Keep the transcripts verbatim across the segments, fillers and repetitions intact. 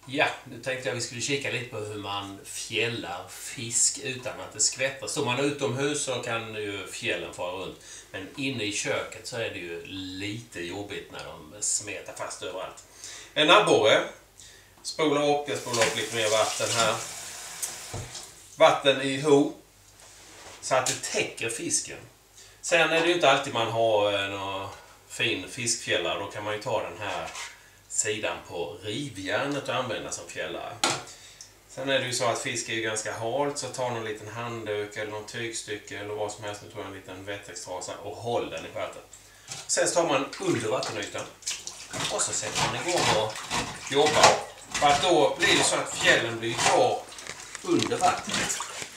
Ja, nu tänkte jag vi skulle kika lite på hur man fjällar fisk utan att det skvätter. Står man utomhus så kan ju fjällen fara runt. Men inne i köket så är det ju lite jobbigt när de smetar fast överallt. En abborre. Spola upp, jag spolar upp lite mer vatten här. Vatten i ho. Så att det täcker fisken. Sen är det ju inte alltid man har en fin fiskfjällare. Då kan man ju ta den här sidan på rivjärnet och använda som fjällare. Sen är det ju så att fisk är ju ganska halt, så ta någon liten handduk eller någon tygstycke eller vad som helst. Nu tar jag en liten vettextrasa och håll den i skärten. Sen tar man under vattenytan och så sätter man igång och jobbar. För att då blir det så att fjällen blir kvar under vattnet.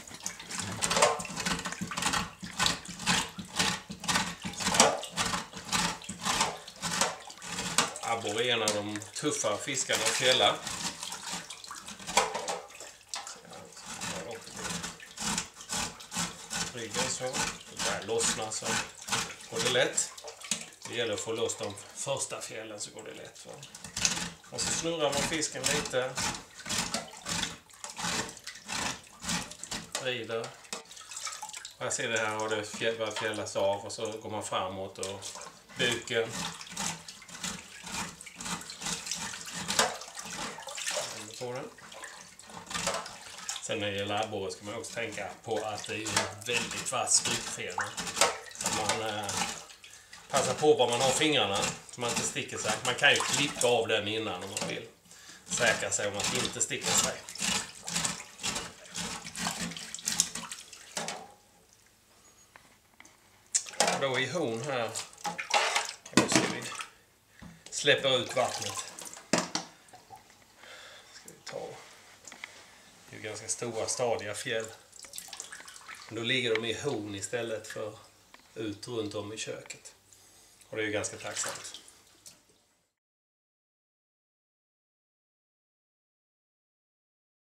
Abborre är en av de tuffa fiskarna att fjälla. Ryggen så. Det där lossnar så går det lätt. Det gäller att få loss de första fjällen så går det lätt. Så. Och så snurrar man fisken lite. Vrider. Jag ser det här har det börjat fjällas av och så går man framåt och buken. På den. Sen när det gäller abborre ska man också tänka på att det är en väldigt vass strypfena. Så man eh, passar på var man har fingrarna så man inte sticker sig. Man kan ju klippa av den innan om man vill säkra sig om att inte sticka sig. Och då i hon här då ska vi släppa ut vattnet. Det är ganska stora stadiga fjäll. Då ligger de i horn istället för ut runt om i köket. Och det är ju ganska tacksamt.